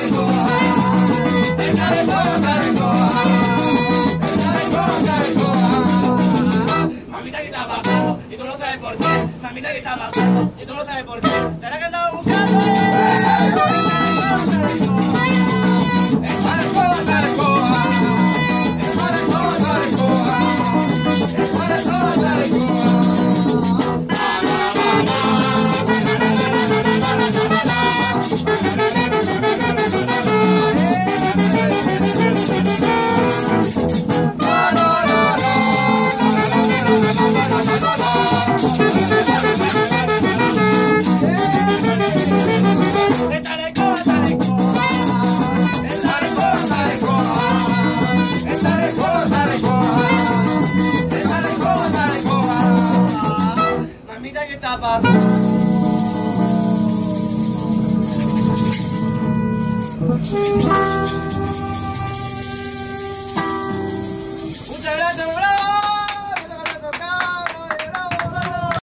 Mamita, ¿qué está pasando? Y tú no sabes por qué. Mamita, ¿qué está pasando? Y tú no sabes por qué. ¿Será que andaba buscando? Mamita, ¿qué está pasando?